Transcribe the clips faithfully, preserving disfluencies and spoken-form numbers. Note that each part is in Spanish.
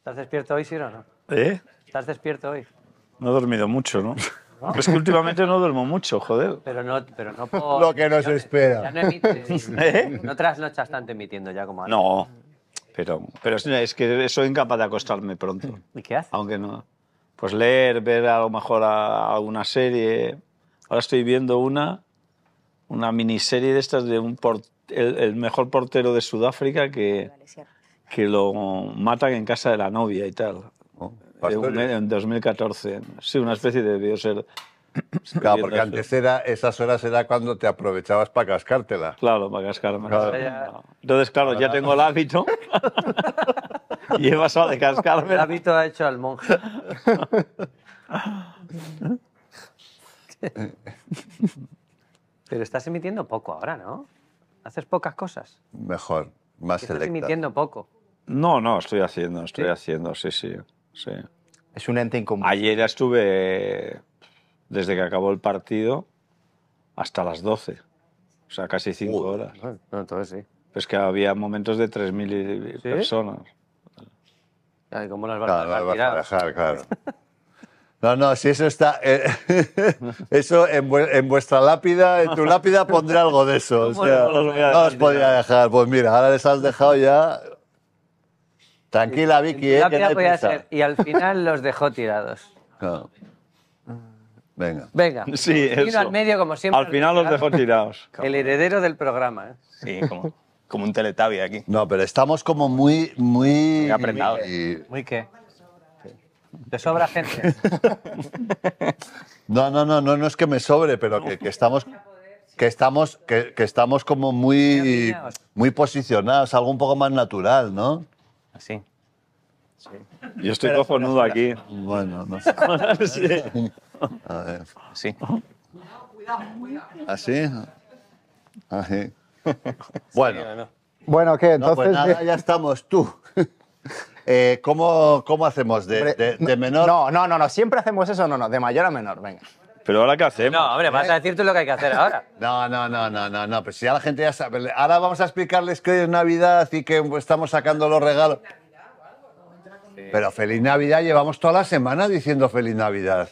¿Estás despierto hoy, sí o no? ¿Eh? ¿Estás despierto hoy? No he dormido mucho, ¿no? ¿No? Es que últimamente no duermo mucho, joder. Pero no, pero no por... Lo que nos ya, espera. Ya no emites. ¿Eh? No trasnochas tanto emitiendo ya como ahora. No, pero, pero es, es que soy incapaz de acostarme pronto. ¿Y qué haces? Aunque no. Pues leer, ver a lo mejor a, alguna serie. Ahora estoy viendo una, una miniserie de estas de un port, el, el mejor portero de Sudáfrica que, que lo matan en casa de la novia y tal. Oh, En un- en dos mil catorce. Sí, una especie de debió ser. Claro, porque antes era, esas horas era cuando te aprovechabas para cascártela. Claro, para cascarme. Claro. Entonces, claro, ya tengo el hábito y he pasado de cascarme. El hábito ha hecho al monje. Pero estás emitiendo poco ahora, ¿no? Haces pocas cosas. Mejor, más Estás selecta. emitiendo poco. No, no, estoy haciendo, estoy ¿Sí? haciendo, sí, sí, sí. Es un ente incomún. Ayer estuve, desde que acabó el partido, hasta las doce. O sea, casi cinco Uy. horas. No, entonces sí. Pues que había momentos de tres mil ¿Sí? personas. Ay, ¿cómo las vas Claro, a no dejar vas a tiradas? dejar, claro. No, no, si eso está... eh, eso en, vu- en vuestra lápida, en tu lápida pondré algo de eso. O ¿Cómo sea, no los voy a no os dejar podía dejar. Pues mira, ahora les has dejado ya... Tranquila, Vicky, En eh, tu que no lápida hay podía prisa. ser, y al final los dejó tirados. Claro. Venga. Venga. Sí, Vino eso. al medio como siempre. Al final los dejó tirados. El heredero del programa, ¿eh? Sí, como, como un teletabi aquí. No, pero estamos como muy... Muy, Muy apretados. y- ¿Muy qué? ¿Te sobra gente? No, no, no, no, no es que me sobre, pero que, que estamos... Que estamos, que, que estamos como muy, alineados. muy posicionados, algo un poco más natural, ¿no? Así. Yo estoy cojonudo aquí. Bueno, no sé. Sí. A ver. Sí. ¿Así? Así. Bueno, No. Bueno, ¿qué? no, pues Entonces... nada, ya estamos. Tú. Eh, ¿cómo, ¿Cómo hacemos? ¿De, Hombre, de- de menor? No, no, no, no, siempre hacemos eso, no, no, de mayor a menor, venga. Pero ahora, ¿qué hacemos? No, hombre, vas a decir tú lo que hay que hacer ahora. No, no, no, no, no, no. Pues si ya la gente ya sabe. Ahora vamos a explicarles que hoy es Navidad y que estamos sacando los regalos. Pero feliz Navidad, llevamos toda la semana diciendo feliz Navidad.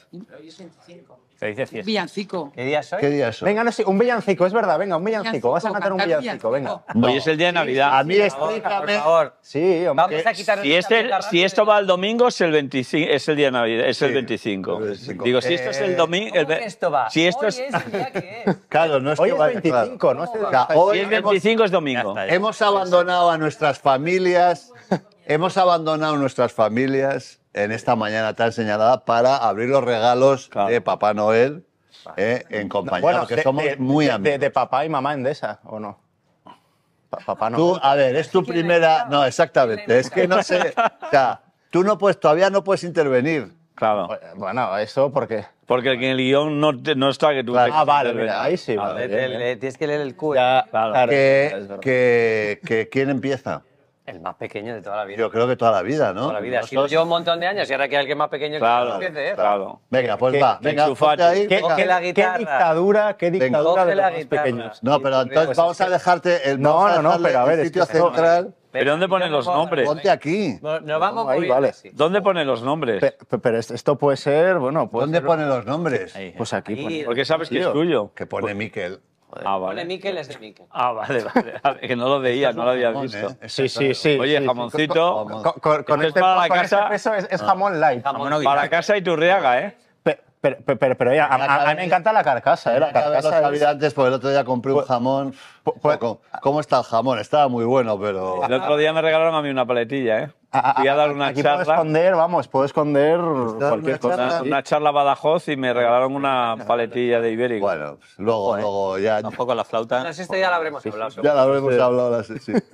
Se dice fiesta. Villancico. ¿Qué día soy? ¿Qué día es hoy? Venga, no sé, un villancico, es verdad, venga, un villancico, vas a cantar un cantar villancico, venga. No. Hoy es el día de Navidad. A mí Por explícame. favor. Sí, hombre. Vamos a quitar Si, este, si esto va el domingo, es el veinticinco, es el día de Navidad, es el Sí, veinticinco. el veinticinco. Digo, si esto es el domingo... ¿Cómo que esto va? Si esto Hoy es, es el día que es. Claro, no es Hoy que es vaya- veinticinco, claro. no sé. O sea, si hoy es hemos, veinticinco es domingo. Ya está, ya. hemos abandonado a nuestras familias, hemos abandonado nuestras familias en esta mañana tan señalada para abrir los regalos Claro. de Papá Noel eh, en compañía, Bueno, porque de, somos de- muy de- amigos. de, de papá y mamá Endesa, ¿o no? Pa- papá no. Tú, a ver, es tu primera... No, exactamente, es que no sé... O sea, tú no puedes, todavía no puedes intervenir. Claro. Bueno, eso porque... Porque en el guión no, te- no está que tú... Claro. Ah, vale, mira, ahí sí. No, vale, le- bien, le- bien. tienes que leer el Q. Ya, Claro. claro, Que, es verdad. que, que ¿quién empieza? El más pequeño de toda la vida. Yo creo que toda la vida, ¿no? Toda la vida. Ha sido Nosotros- yo un montón de años y ahora que alguien más pequeño Claro, que empiece, ¿eh? claro. Venga, pues ¿Qué- va. qué Venga, enchufate? ponte ahí. ¿Qué, venga. Coge la qué guitarra. dictadura, qué dictadura Coge de la los más guitarra. pequeños? No, pero entonces Pues vamos es a dejarte el, No, vamos a no, no, dejarle pero a ver, el es sitio que esto- central. ¿Pero dónde ponen los nombres? Ponte aquí. Nos nos vamos Ahí, muy vale. así. ¿Dónde ponen los nombres? Pe- pe- Pero es- esto puede ser, bueno, puede ¿Dónde ser- ponen los nombres? Ahí. Pues aquí. Ahí. pone. Porque sabes que es Tío. tuyo. Que pone Miquel. Ah, Pone vale. Miquel es de Miquel. Ah, vale, vale. A ver, que no lo veía, no lo había Jamón, visto. ¿eh? Sí, sí, sí. Oye, sí, jamoncito. sí. Con, con- con Esto es este, para la con casa. este peso es, es jamón light. Jamón. Para casa y Turriaga, ¿eh? Pe- Pero, pero, pero, pero, oye, a, a- a mí me encanta la carcasa, ¿eh? La Cada vez los carcasa es- habitantes, porque el otro día compré un Pues- jamón. pues- ¿Cómo, cómo está el jamón? Estaba muy bueno, pero... El otro día me regalaron a mí una paletilla, ¿eh? a- a- Fui a dar una aquí puedo charla, esconder, vamos, puedo esconder cualquier una cosa. charla? una, una charla a Badajoz y me regalaron una paletilla de ibérico. Bueno, pues luego, luego ya... Tampoco la flauta. No sé, esto ya lo habremos hablado. Ya lo habremos hablado ahora, sí, sí.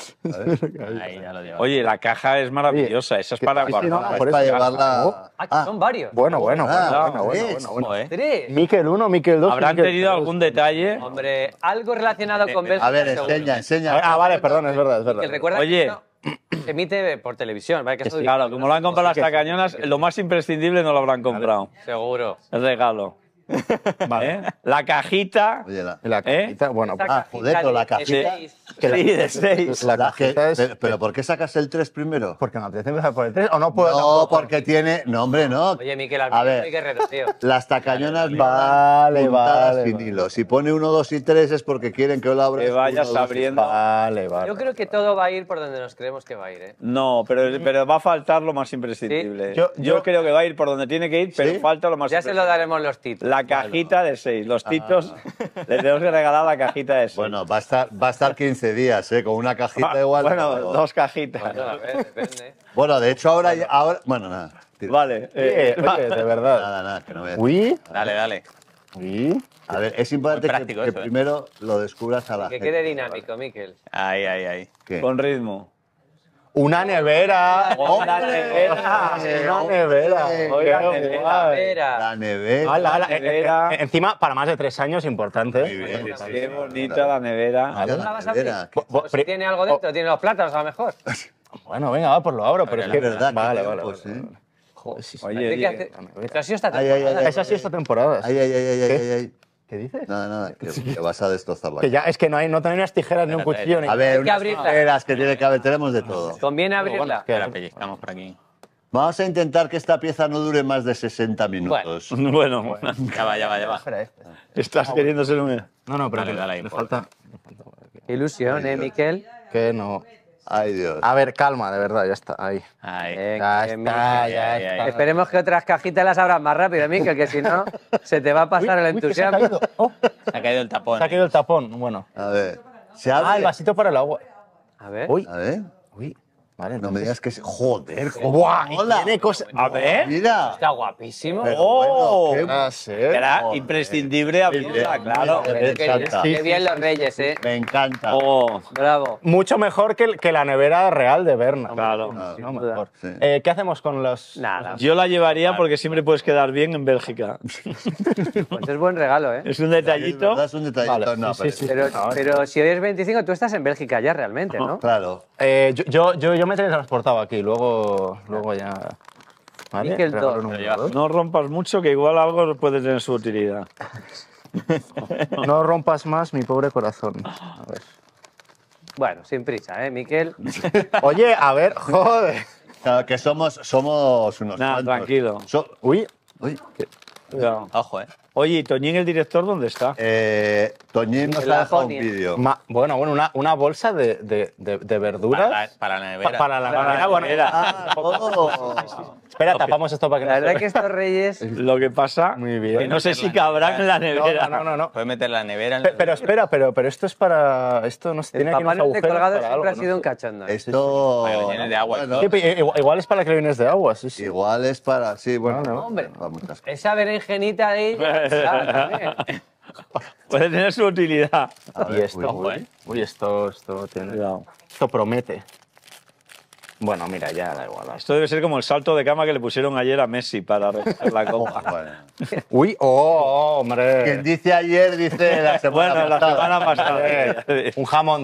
Ahí ya lo llevo. Oye, la caja es maravillosa, esa es para sí, sí, no, guardar. no, por Es eso para ya- llevarla... Ah, que son varios. Bueno, bueno, Ah, bueno, bueno, ¿ves? bueno, bueno. Joder. Tres. Miquel uno, Miquel dos. ¿Habrán Miquel tenido tres. algún detalle? Hombre, algo relacionado con Bélgica. A ver, seguro. enseña, enseña. Ah, vale, perdón, es verdad, es verdad. Que recuerda Oye. que esto se emite por televisión, ¿vale? Que eso Claro, como lo han comprado las que- tacañonas, lo más imprescindible no lo habrán comprado. Seguro. El regalo. Vale. ¿Eh? La cajita. Oye, la, Y la ¿Eh? cajita, bueno, pues, Ah, joder, pero la cajita. que la- Sí, de seis. la la que- cajita es... pero, pero ¿por qué sacas el tres primero? Porque me apetece empezar por el tres, o no puedo No, tampoco? porque tiene. No, hombre, no. Oye, Miquel, A ver. soy guerrero, tío. Las tacañonas Vale, van puntadas vale, sin vale. hilo. Si pone uno, dos y tres es porque quieren que lo abras. Que vayas uno, dos y- abriendo. Vale, vale. Yo creo que todo va a ir por donde nos creemos que va a ir, ¿eh? No, pero, pero va a faltar lo más imprescindible. Sí. Yo- Yo, yo- creo que va a ir por donde tiene que ir, pero ¿Sí? falta lo más Ya se lo imprescindible. daremos los títulos. La cajita de seis. Los titos le tenemos que regalar la cajita de seis. Bueno, va a estar, va a estar quince días, ¿eh? Con una cajita Ah, igual. bueno, pero- dos cajitas. Bueno, a ver, depende. Bueno, de hecho, ahora. ya- ahora bueno, nada. tira. Vale. Eh, eh, oye, de verdad. Nada, nada, que no voy a- Uy, Dale, dale. uy. A ver, es importante Muy que, práctico que eso, ¿eh? primero lo descubras a la Que gente. quede dinámico, Miquel. Ahí, ahí, ahí. ¿Qué? con ritmo. Una nevera. Una ¡Hombre! nevera. Una nevera. Oiga, Qué nevera. guay. Espera. La nevera. Ala, ala, eh, nevera. eh, eh, encima, para más de tres años, importante. Muy bien. Qué bonita la nevera. Vale. ¿No la vas a abrir? nevera. Bo- bo- Pues si tiene algo dentro, tiene los plátanos a lo mejor. Bueno, venga, va, pues lo abro, pero es la que... verdad, Vale, qué vale, tiempos, vale, ¿eh? vale. Joder, sí, sí. Oye, Hay que oye, hacer- la nevera. Esto ha sido esta Ay, ay, ay, temporada. ay. Esa sí esta temporada. Ay, ay, ay, ay, ¿Qué? ay, ay. ¿Qué dices? Nada, nada, que, que vas a destrozar la Que ya, es que no hay, no tengo ni unas tijeras ni un Espérate, cuchillo. Ni... A ver, Hay que unas abrirla. tijeras que tiene que haber, tenemos de todo. Conviene abrirla. ¿qué? Ahora pellizcamos por aquí. Vamos a intentar que esta pieza no dure más de sesenta minutos. Bueno, Ya va, ya va, ya va. Espera, este. estás queriendo ser un... No, no, pero Dale, que dale, le por falta... le falta por aquí. Ilusión, ¿eh, Miquel? Que no... Ay, Dios. A ver, calma, de verdad, ya está, ahí. Ahí. Venga, Ya que está, Miquel. ya ay, está. ay. Esperemos que otras cajitas las abras más rápido, Miquel, que si no, se te va a pasar el Uy, que se ha entusiasmo. caído. Oh, Se ha caído el tapón. se ha caído el tapón, bueno. A ver. ¿Se Ah, el abre? vasito para el agua. A ver. Uy, A ver. uy. Vale, No me entonces- digas que es... Joder, ¡Buah! y hola. Tiene cosas... A ver. Mira. Está guapísimo. Pero ¡Oh! bueno, qué- Ah, sí. Era Joder. imprescindible abrirla, Muy claro. bien, Qué, me encanta. qué bien los reyes, ¿eh? Me encanta. Oh, Bravo. Mucho mejor que, que la nevera real de Berna. claro. Ah, No, mejor. Sí. Eh, ¿Qué hacemos con los...? Nada. Yo la llevaría porque siempre puedes quedar bien en Bélgica. Pues es buen regalo, ¿eh? Es un Es detallito. verdad, es un detallito. Vale, no, sí, pero- sí, sí. Pero, No, pero si hoy es veinticinco, tú estás en Bélgica ya realmente, ¿no? Claro. Eh, yo, yo, yo, yo me teletransportaba aquí, luego, luego ya... ¿Vale? Miquel Regalo dos. número dos. No rompas mucho, que igual algo puede tener su utilidad. No rompas más mi pobre corazón. A ver. Bueno, sin prisa, ¿eh, Miquel? Oye, a ver, joder. Claro, que somos, somos unos Nada, cuantos. tranquilo. So- Uy, Uy, Cuidado. Ojo, eh. Oye, ¿y Toñín, el director, dónde está? eh, Toñín nos En ha la dejado un Laponia. vídeo. ma- bueno, bueno, una, una bolsa de, de, de, de verduras. Para, la- para la nevera. Pa- para la Para la nevera, bueno. nevera. Ah, oh. Espera, tapamos esto para que La no verdad se que estos reyes... Lo que pasa Muy bien. que no sé si cabrán en la nevera. No, no, no, no. Puedes meter la nevera en Pe- la Pero espera, pero, pero esto es para... Esto no se El tiene aquí Papá unos Noel de agujeros colgado para siempre algo, ha sido ¿no? un cachondo. ¿eh? Esto. Para que lo llene de agua. Bueno, Sí, pero igual, igual es para que lo vienes de agua, sí, sí. igual es para. Sí, bueno. No, no. Hombre. para muchas cosas. Esa berenjenita de ella... ah, también. Puede tener su utilidad. A Y ver, esto, uy, Ojo, uy, eh. uy, esto, esto tiene... Cuidado. Esto promete. Bueno, mira, ya da igual. Esto debe ser como el salto de cama que le pusieron ayer a Messi para recoger la copa. Bueno. Uy, oh, hombre. Quien dice ayer dice la semana Bueno, la pasada. semana pasada. Un jamón.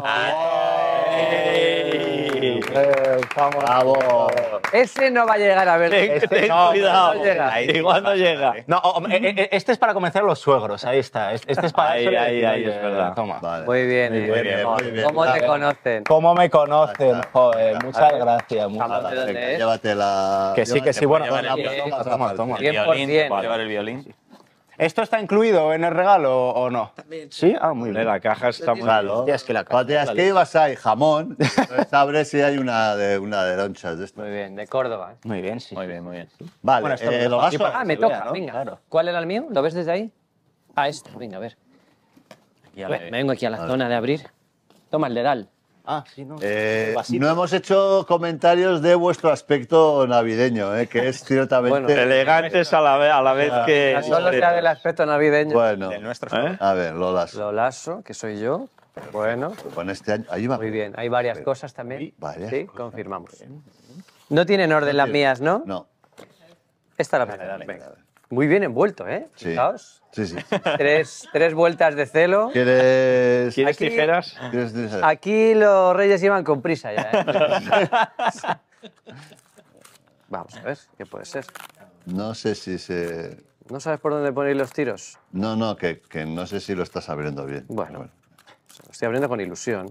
¡Ey! Eh, un jamón. Bravo. Ese no va a llegar a ver. Ten, Este ten no, cuidado. no llega. Ahí, Igual no llega. No, oh, eh, eh, este es para convencer a los suegros, ahí está. Este este es para... Ahí, eso y ahí, decir, ahí, oye, es verdad. Toma. Vale. Muy bien, Muy eh. bien, muy bien. ¿Cómo te Vale. conocen? ¿Cómo me conocen? Está. Joder, muchas gracias. Vamos, muchas ¿de gracias. dónde Venga, es? llévatela. Que sí, que sí, bueno. llevar el Toma, violín. toma, toma, toma. El cien por violín, cien. te puedes llevar el violín. ¿Esto está incluido en el regalo o no? Sí, ah, muy Hombre, bien. La caja está muy Claro. Hostia, es que la Cuando caja- digas que ibas ahí jamón, entonces abres si hay una de, una de lonchas de esto. Muy bien, de Córdoba. ¿eh? Muy bien, sí. Muy bien, muy bien. Vale, Bueno, esto eh, lo lo dejo aquí vaso. para- Ah, me se vea, toca, ¿no? venga. Claro. ¿Cuál era el mío? ¿Lo ves desde ahí? Ah, esto. Venga, a ver. Ya Me la- me vengo aquí a la zona de abrir. Toma el dedal. Ah, sí, no. Eh, Vasito. no hemos hecho comentarios de vuestro aspecto navideño, eh, que es ciertamente. Bueno, elegantes a la vez, a la vez que... Solo sea del aspecto navideño. Bueno, Del nuestro. ¿Eh? a ver, Lolas. Lo lazo, que soy yo. Bueno, Con este año. Ahí va. muy bien. Hay varias cosas también. varias Sí, cosas. confirmamos. No tienen orden las mías, ¿no? No. Esta la primera. Venga. Muy bien envuelto, ¿eh? Sí. Fijaos. Sí, sí. Tres, tres vueltas de celo. ¿Quieres. ¿Quieres Aquí- tijeras? ¿Quieres decir? Aquí los reyes iban con prisa ya, ¿eh? Vamos a ver, ¿qué puede ser? No sé si se. ¿No sabes por dónde poner los tiros? No, no, que, que no sé si lo estás abriendo bien. Bueno, lo estoy abriendo con ilusión.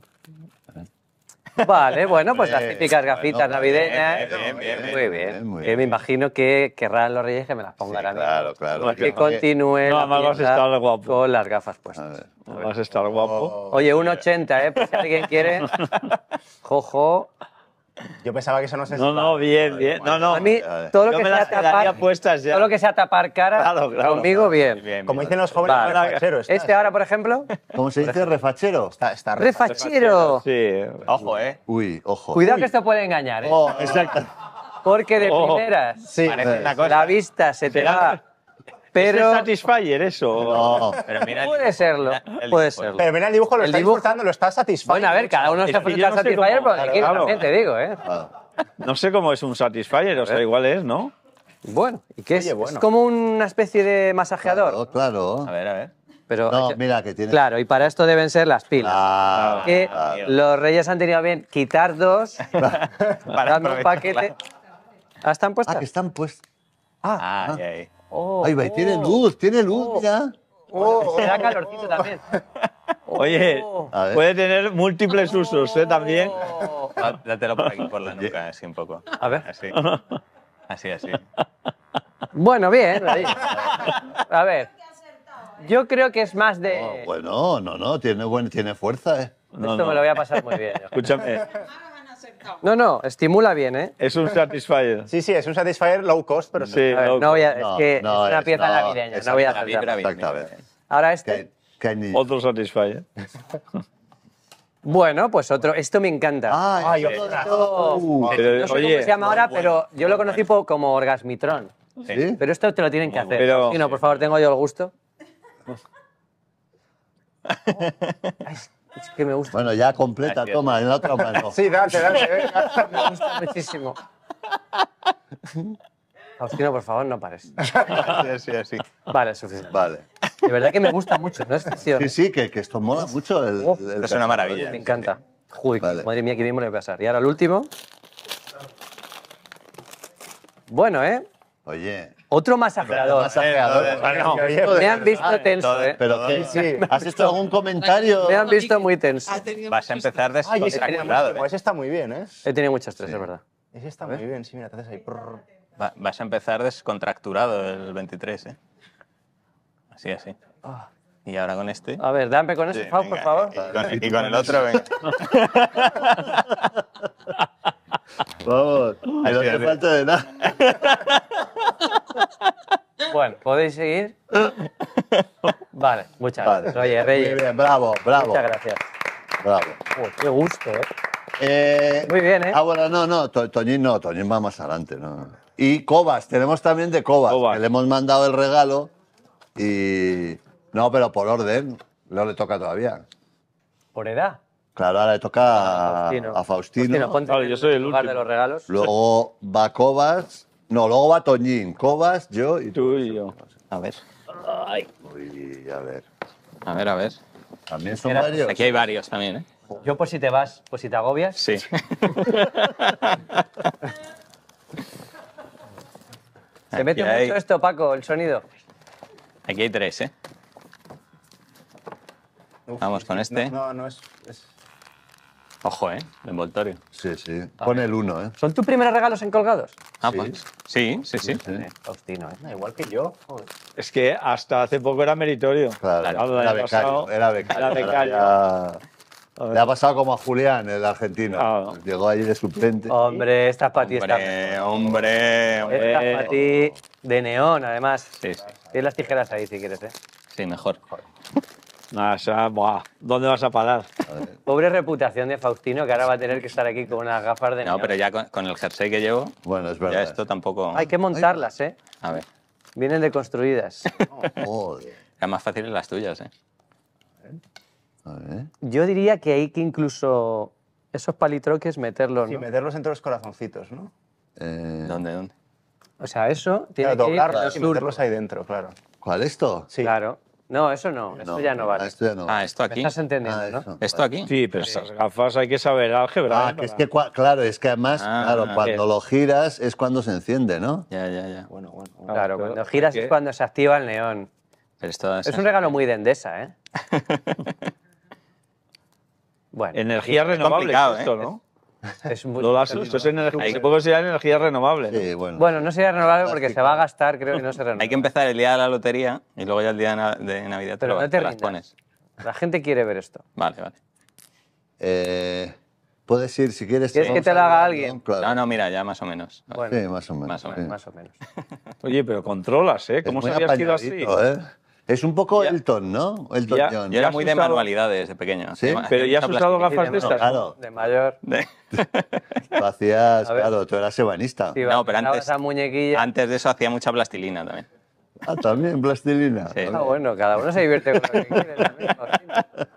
Vale, bueno, pues las Eh, típicas gafitas bueno, navideñas. bien, bien, bien, bien. Muy bien. muy Que bien. me imagino que querrán los reyes que me las Sí, pongan a mí. claro, claro. Que continúe No, la además vas a fiesta estar guapo. con las gafas A puestas. ver. Vas a estar guapo. Oye, un ochenta, ¿eh? Por si alguien quiere. Jojo. Yo pensaba que eso no se... No, no, bien, bien. No, no. A mí, vale. todo lo Yo que me sea las quedaría tapar, puestas ya. todo lo que sea tapar cara, Claro, claro. conmigo bien. Bien, Como bien. dicen los jóvenes, Vale. refachero, está, Este ahora, por ejemplo, ¿Cómo se dice? ¿Refachero? está, está refachero. Sí. Ojo, ¿eh? Uy, ojo. Cuidado que esto puede engañar, ¿eh? Oh, exacto. Porque de Oh. primeras Sí, Parece una la cosa. vista se te ¿Será? va. ¿Pero Pero es Satisfyer eso? No. Pero mira el puede dibujo, serlo, mira el puede dibujo. serlo. pero mira el dibujo, lo El está dibujo- disfrutando, lo está satisfecho. Bueno, a ver, cada uno Es se que yo frustra no sé Satisfyer cómo- por donde quiera, claro. también te digo, ¿eh? Claro. No sé cómo es un Satisfyer, o sea, igual es, ¿no? Bueno, ¿y qué es? Oye, bueno. Es como una especie de masajeador. Claro, claro. A ver, a ver. Pero No, hay que- mira, que tiene... Claro, y para esto deben ser las pilas. Claro, que claro. los reyes han tenido bien quitar dos, darme un aprovechar, paquete. ¿Ah, están puestas? Ah, que están puestos... Ah, ahí, ahí. Oh, Ahí va, y tiene oh. luz, tiene luz, mira. Me da calorcito también. Oye, A ver. puede tener múltiples usos, ¿eh? También. Oh. Dá- Dátelo por aquí, por la nuca, así un poco. A ver. Así. Así, así. Bueno, bien. ahí. A ver. Yo creo que es más de... Oh, bueno, no, no, tiene, buen, tiene fuerza, ¿eh? No, Esto no. me lo voy a pasar muy bien. yo. Escúchame, No, no, estimula bien, ¿eh? es un Satisfyer. Sí, sí, es un Satisfyer low cost, pero Sí, A ver, loco. no voy a, No, es que no es una es, pieza no, navideña, no voy a La saltar. vibra bien. Exactamente. Ahora Que, este. que hay ni- Otro Satisfyer. Bueno, pues otro. Esto me encanta. Ay, Ay, esto- ostras. Esto- Uh, Pero, no sé oye, cómo se llama ahora, pero yo lo conocí po- como Orgasmitron. ¿sí? Pero esto te lo tienen que hacer. Pero- Sí, no, por favor, tengo yo el gusto. Ay, es que me gusta, Bueno, ya completa, Gracias. toma, en la otra mano. Sí, date, date, venga. me gusta muchísimo. Faustino, por favor, no pares. Así, así, así. Vale, suficiente. Vale. De verdad que me gusta mucho, no es ficción. Sí, sí, que, que esto mola mucho. El, Uf, el esto es una maravilla. Me encanta. Uy, Vale. madre mía, que mismo le voy a pasar. Y ahora el último. Bueno, ¿eh? Oye, Otro masajeador. masajeador. Bueno, Me han visto tenso, ¿eh? pero ¿qué? ¿Has hecho algún comentario? Me han visto muy tenso. Vas a empezar Ay, ese, descontracturado, como ¿eh? ese está muy bien, ¿eh? He tenido mucho estrés, es verdad. Ese está muy bien, sí, mira, te haces ahí. prrr. Va- Vas a empezar descontracturado el veintitrés, ¿eh? Así, así. Y ahora con este. A ver, dame con eso, Sí, Faust, por venga. favor. Y con, y con el otro, venga. Vamos, que no Así, te así. falta de nada. Bueno, ¿podéis seguir? Vale, muchas Vale. gracias. Oye, Muy Reyes, bien, bravo, bravo. muchas gracias. Bravo. Uy, qué gusto, ¿eh? Eh, Muy bien, ¿eh? Ah, bueno, no, no, To- Toñín no, Toñín va más adelante. No. Y Cobas, tenemos también de Cobas, Cobas. que le hemos mandado el regalo y... No, pero por orden, no le toca todavía. Por edad. Claro, ahora le toca a Faustino. a Faustino. ponte Claro, en yo soy el lugar último. de los regalos. Luego va Cobas. No, luego va Toñín. Cobas, yo y tú. Tú y yo. A ver. Uy, a ver. A ver, a ver. También son Era- varios. Aquí hay varios también, ¿eh? Yo, pues si te vas, pues si te agobias. Sí. Se mete Aquí hay- mucho esto, Paco, el sonido. Aquí hay tres, ¿eh? Uf, Vamos sí, con sí, este. No, no, no es, es- Ojo, ¿eh? El envoltorio. Sí, sí. Pon el uno, ¿eh? ¿Son tus primeros regalos en colgados? Ah, Sí. pues. Sí, sí, sí. Sí. Faustino, ¿eh? da igual que yo. Joder. Es que hasta hace poco era meritorio. Claro, Claro, era el año becario. pasado Era becario. era becario. Ahora ya- Le ha pasado como a Julián, el argentino. Ah. Llegó allí de suplente. Hombre, esta es para ti, esta. Hombre, hombre, hombre. Esta es para ti de neón, además. Sí, sí. Tienes las tijeras ahí si quieres, ¿eh? Sí, mejor. Nada, o sea, buah, ¿dónde vas a parar? Pobre reputación de Faustino, que ahora va a tener que estar aquí con unas gafas de No, neón. pero ya con, con el jersey que llevo, Bueno, es ya verdad. esto tampoco. Hay que montarlas, ¿eh? A ver. Vienen deconstruidas. Joder. Eran más fáciles las tuyas, ¿eh? A ver. Yo diría que hay que incluso esos palitroques meterlos, Sí, ¿no? meterlos entre los corazoncitos, ¿no? Eh, ¿Dónde, dónde? O sea, eso tiene Claro, que ir doblarlos en el y sur. meterlos ahí dentro, claro. ¿Cuál esto? Sí. Claro. No, eso no, eso ya no ah, vale. Esto ya no. Ah, esto ¿Me aquí. estás entendiendo, Ah, no? eso. ¿Esto aquí? Sí, pero estas gafas hay que saber álgebra. Ah, ¿eh? que es Para- que, cua- claro, es que además, Ah, claro, cuando bien. lo giras es cuando se enciende, ¿no? Ya, ya, ya. Bueno, bueno. bueno. Claro, pero cuando hay giras que- es cuando se activa el neón. Pero esto Es un regalo muy de Endesa, ¿eh? Bueno, Energía renovable complicado, es esto, ¿eh? ¿no? es muy... Lola, esto es energía, se puede considerar energía renovable. ¿no? Sí, bueno. Bueno, no sería renovable porque se va a gastar, creo que no se renueva. Hay que empezar el día de la lotería y luego ya el día de, na- de Navidad te, Pero lo- no te te las rindas. pones. La gente quiere ver esto. Vale, vale. Eh, puedes ir si quieres. ¿Quieres que vamos te lo haga hablando, alguien? Claro. No, no, mira, ya más o menos. Bueno, Sí, más o menos. Más o sí. más o menos. Oye, pero controlas, ¿eh? Es ¿Cómo muy sabías que iba así? apañadito, ¿eh? Es un poco Ya. Elton, ¿no? Elton Ya. John. Yo era has muy de usado- manualidades de pequeño. Sí, Hacía- hacía Pero ya has mucha usado plastilina. gafas de Sí, de estas. Claro, De mayor. De- tú hacías, A ver. claro, tú eras ebanista. Sí, No, pero pasabas antes- esa muñequilla. Antes de eso hacía mucha plastilina también. Ah, también, plastilina. Sí. Ah, bueno, cada uno se divierte con lo que quiere también, Faustino.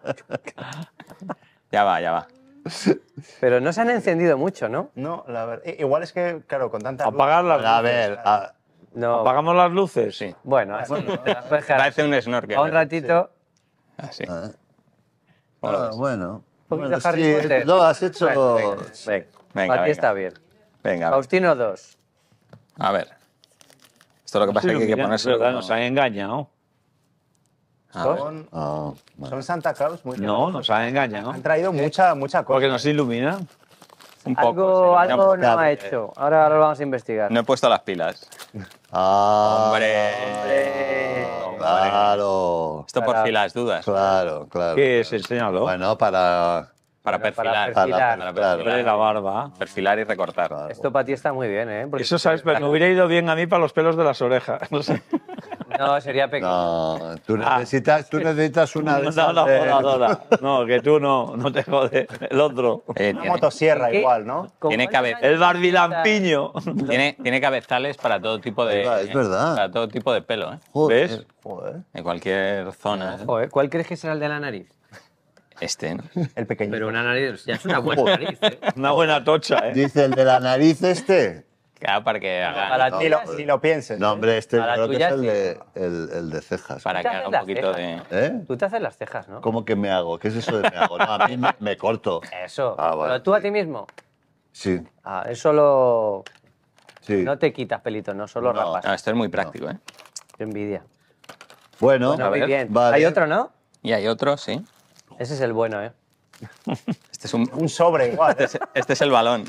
Ya va, ya va. Pero no se han encendido mucho, ¿no? No, la verdad. i- Igual es que, claro, con tanta. luz- Apagar las A luces. ver, a- No. ¿Apagamos las luces? Sí. Bueno, así te las puedes dejar Parece un snorkel. a un ratito. Así. ah, ¿Cómo lo ah, ves? bueno. Un poquito Bueno, Harry sí, Potter. no, has hecho... Bueno, venga, venga. Venga, Para ti venga. está bien. Venga, Faustino dos. a ver. Esto lo que pasa es que hay que ponerse. ¿Verdad? Nos han engañado. Son, Ah, vale. son Santa Claus muy No, nos han engañado. Han traído mucha, mucha cosa. Porque nos ilumina. Un poco. Algo, sí. algo No, no ha hecho. Ahora, ahora lo vamos a investigar. no he puesto las pilas. Ah, ¡Hombre! Claro, Esto por Para- si las dudas. claro, claro. ¿Qué es? Enséñalo. Bueno, para... Para Para perfilar. perfilar. Para Claro. Hombre, la barba. Perfilar y recortar. Claro. Esto para ti está muy bien, ¿eh? Porque- Eso, ¿sabes? Pero me hubiera ido bien a mí para los pelos de las orejas. No sé. No, sería pequeño. No, tú necesitas, tú necesitas una de No, esas no, de- joda, joda. No, que tú no, no te jode. El otro. Eh, Una tiene, motosierra ¿Qué? igual, ¿no? ¿Con Tiene cuántos cabe- años El barbilampiño. tiene, tiene cabezales para todo tipo de. Es verdad, es verdad. Para todo tipo de pelo, ¿eh? Joder. ¿Ves? Joder. En cualquier zona. ¿eh? Joder, ¿cuál crees que será el de la nariz? Este, ¿no? El pequeño. Pero una nariz, ya es una buena nariz, ¿eh? Una buena tocha, ¿eh? Dice el de la nariz este. Claro, para que haga. Para No, ti Ni lo, sí. ni lo pienses. No, hombre, este A la creo que tuya es el sí. de, el, el de cejas. Para que Te haga haces un las poquito de. cejas. ¿Eh? Tú te haces las cejas, ¿no? ¿Cómo que me hago? ¿Qué es eso de me hago? No, a mí me, me corto. Eso. Ah, vale. Pero tú a ti mismo. Sí, Ah, es solo. sí. No te quitas pelitos, no solo No. rapas. No, esto es muy práctico, ¿eh? Qué envidia. Bueno, Bueno, muy ver, bien. vale. Hay otro, ¿no? Y hay otro, sí. Ese es el bueno, ¿eh? Este es un. Un sobre igual. Este es, este es el balón.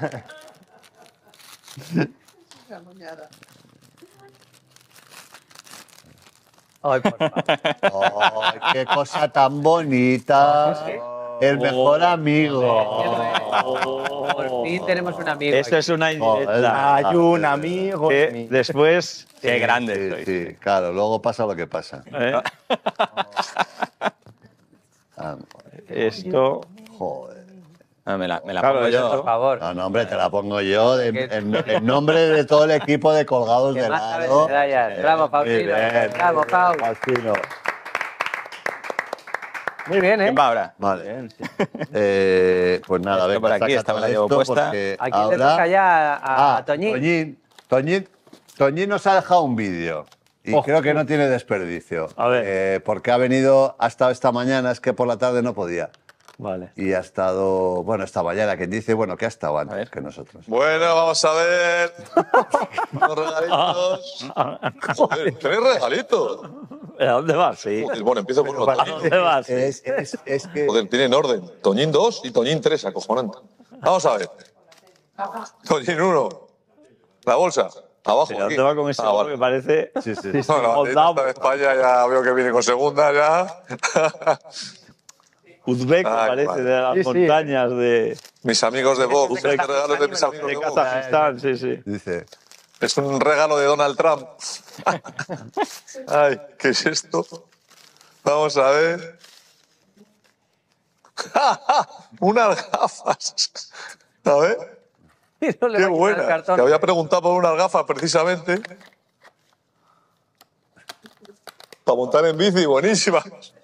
Ay, por favor. ¡Ay, qué cosa tan bonita! El mejor amigo. Por fin tenemos un amigo. Esto aquí. es una Oh, indirecta. Hay un amigo. Que mío. después. Qué grande Sí, estoy. sí, claro, luego pasa lo que pasa. ¿eh? Ah, Esto. joder. Ah, me la, me la Claro, pongo yo. Por favor. No, no, hombre, te la pongo yo en, en- en nombre de todo el equipo de Colgados Que de más sabes Lado. medallas. Bravo, Muy Faustino. bien, Bravo, muy bien, Pau. Faustino. Muy bien, ¿eh? ¿Quién va ahora? Vale. Eh, pues nada, Esto venga, por aquí, saca esta me todo la llevo esto puesta. porque ¿A quién le ahora- toca ya? A, a Ah, Toñín. Toñín. Toñín, Toñín nos ha dejado un vídeo. Y Ojo. creo que no tiene desperdicio. A ver. Eh, porque ha venido, ha estado esta mañana, es que por la tarde no podía. Vale. Y ha estado, bueno, esta mañana, quien dice, bueno, que ha estado antes ver. que nosotros. Bueno, vamos a ver. Los regalitos. Joder, ¿tenéis regalitos? ¿A dónde vas? Sí. Joder, bueno, empiezo por uno. ¿A dónde vas? Es, es, es que... Joder, tienen orden. Toñín dos y Toñín tres, acojonante. Vamos a ver. Toñín uno. La bolsa. Abajo. ¿A aquí. dónde va con ese Ah, logo vale. que parece? Sí, sí. No, la banderita esta de España ya veo que viene con segunda ya. Uzbek, Ay, parece, vale. de las Sí, sí. montañas de, Mis amigos de Vox. de, Este regalo es de mis amigos de de Vox. Kazajistán, sí, sí. Dice, Es un regalo de Donald Trump. Ay, ¿qué es esto? Vamos a ver. Unas gafas. A ver. Y no le Qué va a quitar el buena. cartón. Te había preguntado por unas gafas precisamente. Para montar en bici, buenísimas.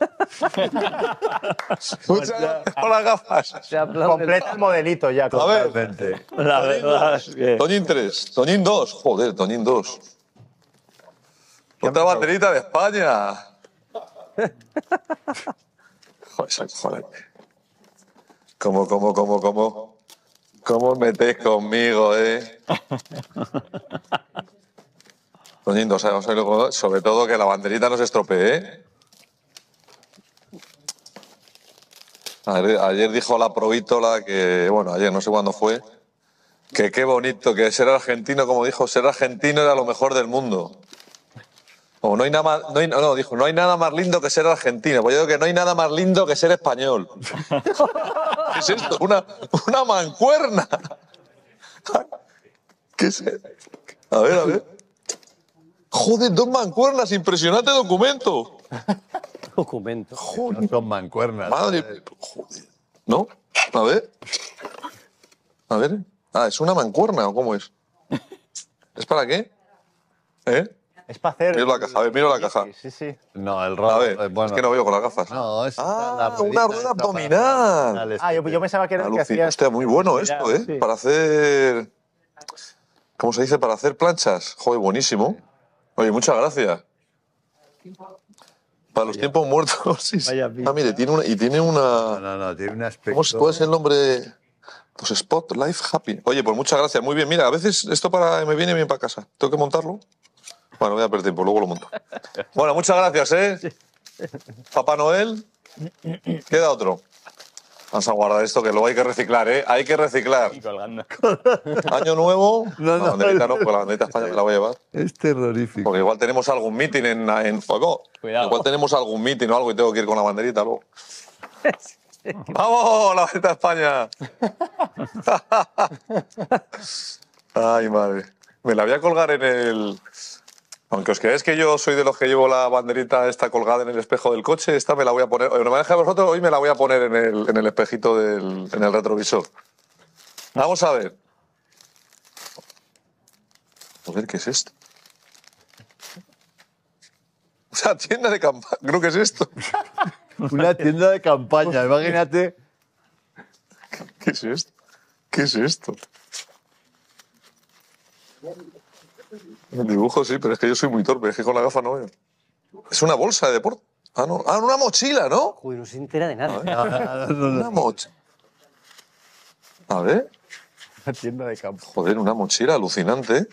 Muchas gracias por las gafas. Se aplaude. Completa el modelito ya. A ver, vente. La verdad es que... Toñín tres, Toñín dos. Joder, Toñín dos. Otra banderita de España. Joder, es acojonante. ¿Cómo, cómo, cómo, cómo? ¿Cómo metéis conmigo, eh? Toñindo, ¿sabes? Sobre todo que la banderita no se estropee, ¿eh? Ayer, ayer dijo la provítola que, bueno, ayer no sé cuándo fue, que qué bonito, que ser argentino, como dijo, ser argentino era lo mejor del mundo. O no hay nada más, no, hay, no, dijo, no hay nada más lindo que ser argentino. Pues yo digo que no hay nada más lindo que ser español. ¿Qué es esto? Una, una mancuerna. ¿Qué es esto? A ver, a ver. Joder, dos mancuernas, impresionante documento. Documento. No son mancuernas. Madre, joder. ¿No? A ver. A ver. Ah, ¿es una mancuerna o cómo es? ¿Es para qué? ¿Eh? Es para hacer... Mira la caja, a ver, mira la caja. Sí, sí. No, el A rolo. ver, eh, bueno, es que no veo con las gafas. No, es Ah, la ruedita una rueda esta para abdominal. abdominales Ah, yo, yo pensaba que era el que Alucina. hacías... Hostia, muy bueno esto, ¿eh? Sí. Para hacer... ¿Cómo se dice? Para hacer planchas. Joder, buenísimo. Oye, muchas gracias. Para los tiempos muertos. Sí, sí. Vaya pinta. Ah, mire, tiene una... Y tiene No, una... no, no, tiene un aspecto. ¿Cómo es, ¿Cuál es el nombre? Pues Spot Life Happy. Oye, pues muchas gracias. Muy bien. Mira, a veces esto para me viene bien para casa. ¿Tengo que montarlo? Bueno, voy a perder tiempo, luego lo monto. Bueno, muchas gracias, ¿eh? Papá Noel. Queda otro. Vamos a guardar esto, que luego hay que reciclar, ¿eh? Hay que reciclar. Colgando. Año nuevo. No, no. La banderita no, porque la banderita España me la voy a llevar. Es terrorífico. Porque igual tenemos algún meeting en... en oh, Cuidado. Igual tenemos algún meeting o algo y tengo que ir con la banderita luego. ¡Vamos, la banderita España! Ay, madre. Me la voy a colgar en el... Aunque os creáis que yo soy de los que llevo la banderita esta colgada en el espejo del coche, esta me la voy a poner... En homenaje a vosotros, hoy me la voy a poner en el, en el espejito del... en el retrovisor. Vamos a ver. Joder, ¿qué es esto? O sea, tienda de campaña. Creo que es esto. Una tienda de campaña, imagínate. ¿Qué es esto? ¿Qué es esto? El dibujo sí, pero es que yo soy muy torpe, es que con la gafa no veo. Es una bolsa de deporte. Ah, no. Ah, una mochila, ¿no? Uy, no se entera de nada. No, no, no, no. Una mochila. A ver. Una tienda de campo. Joder, una mochila alucinante.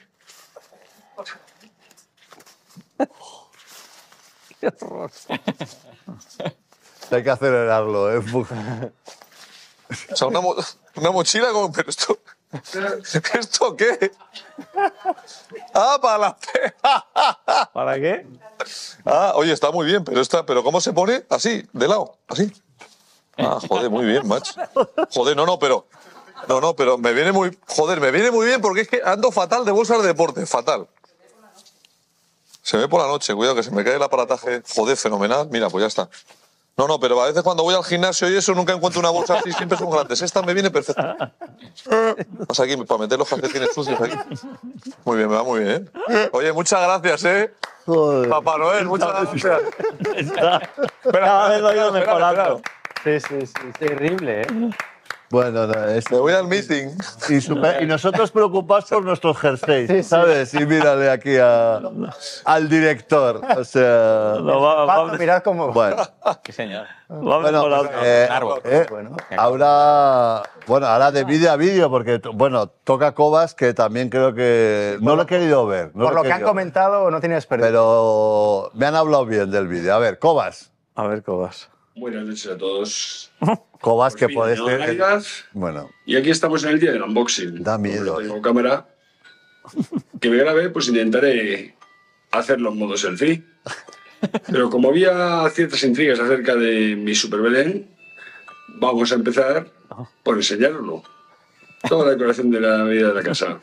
Qué horror. Hay que acelerarlo, ¿eh? O sea, una, mo- una mochila con... Pero esto... ¿Esto qué? Ah, para la... pe- ¿Para qué? Ah, oye, está muy bien, pero esta, pero ¿cómo se pone? Así, de lado, así. Ah, joder, muy bien, macho. Joder, no, no, pero... No, no, pero me viene muy... Joder, me viene muy bien porque es que ando fatal de bolsas de deporte, fatal. Se me ve por la noche, cuidado que se me cae el aparataje. Joder, fenomenal. Mira, pues ya está. No, no, pero a veces cuando voy al gimnasio y eso nunca encuentro una bolsa así, siempre son grandes. Esta me viene perfecta. Vas aquí para meter los calcetines sucios aquí. Muy bien, me va muy bien, ¿eh? Oye, muchas gracias, ¿eh? Joder. Papá Noel, muchas gracias. Cada vez lo he ido mejorando. Sí, sí, sí. Terrible, ¿eh? Bueno, no, es- Me voy al meeting. y, super- y nosotros preocupados por nuestros jerseys, ¿sabes? Y mírale aquí a- al director. O sea. Lo va, va, Paco, mirad cómo... Bueno, Sí, señor. va bueno, mejorando. eh, árbol. eh, Bueno. ahora, bueno, ahora de vídeo a vídeo, porque to- bueno, toca Cobas, que también creo que no lo he querido ver. no Por he lo que han querido ver. comentado, no tiene desperdicio. Pero me han hablado bien del vídeo. A ver, Cobas. A ver cómo vas. Buenas noches a todos. Cobas, que Por fin, puede ¿no? ser. Navidad. Bueno, Y aquí estamos en el día del unboxing. Da miedo. Como no tengo cámara que me grabe, pues intentaré hacerlo en modo selfie. Pero como había ciertas intrigas acerca de mi Super Belén, vamos a empezar por enseñarlo. Toda la decoración de la vida de la casa.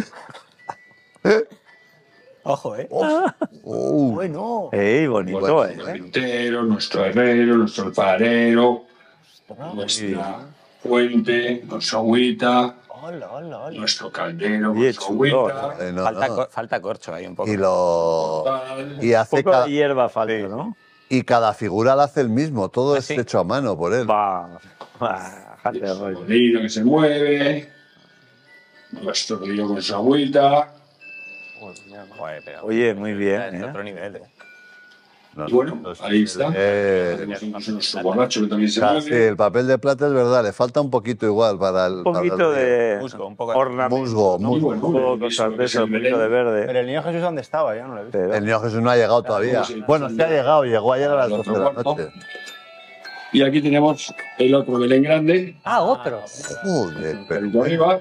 Ojo, ¿eh? uh, Bueno. ¡Ey, bonito, Bueno, eh! nuestro carpintero, nuestro herrero, nuestro alfarero, nuestra fuente, nuestra agüita, Hola, hola, hola. nuestro caldero, Oye, nuestra chulo, agüita. eh, no, Falta, no. co- falta corcho ahí un poco. Y lo. tal. Y hace Un poco ca- de hierba falta, ¿no? y cada figura la hace el mismo, todo Ah, es sí. hecho a mano por él. Va. Va, jate de Nuestro rollo. molino que se mueve, nuestro río con su agüita. Joder, pero- Oye, muy bien, Es ¿eh? otro nivel, ¿eh? No, Y bueno, no, no, ahí está. eh, Tenemos incluso nuestro borracho que también se claro, mueve. sí, el papel de plata es verdad, le falta un poquito igual para el. Un poquito para el río. de Musgo, un poco de- ornamento, Musgo, ¿no? musgo. Muy Un bueno, poco muy cosas bueno, de es eso, el un poquito de Belén. verde. Pero el niño Jesús, ¿dónde estaba? Yo no lo he visto. Pero- El niño Jesús no ha llegado todavía. sí. Bueno, sí ha llegado, llegó ayer a las El doce otro de la cuarto. noche. Y aquí tenemos el otro Belén grande, Ah, otro. Joder, el pero. de arriba.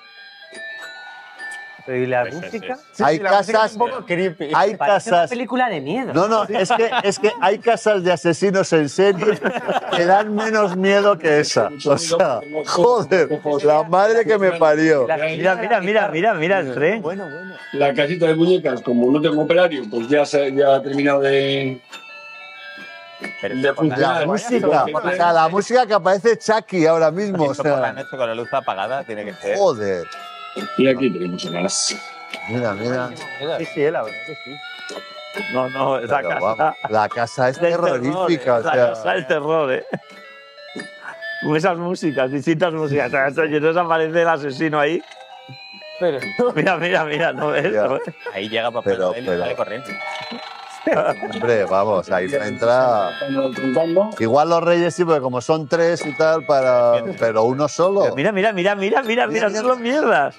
Pero ¿y la Sí, sí, música? sí. Hay la música casas. es un poco creepy. Hay Parece una casas. película de miedo. No, no, es que, es que hay casas de asesinos en serie que dan menos miedo que esa. O sea, joder, la madre que me parió. La- Mira, mira, mira, mira, mira el tren. Bueno, bueno. La casita de muñecas, como no tengo operario, pues ya, se, ya ha terminado de, Pero de eso por la- La funcionar. música, o sea, la música que aparece Chucky ahora mismo, o eso por la sea, noche con la luz apagada tiene que ser. joder. Y aquí tenemos más. Mira, mira. Sí, sí, la verdad que sí. No, no, esa Pero casa vamos, la casa es es del terror, terrorífica, o eh. La sea. casa del terror, ¿eh? Con esas músicas, distintas músicas. O sea, esto- y entonces aparece el asesino ahí. Pero Mira, mira, mira, ¿no ves? Ya. Ahí llega Papá Pero- Noel y pero- sale corriendo. Hombre, vamos, ahí no entra. Están preguntando. Igual los reyes sí, porque como son tres y tal, para. Pero uno solo. Pero mira, mira, mira, mira, mira, mira, Mira, son los mierdas.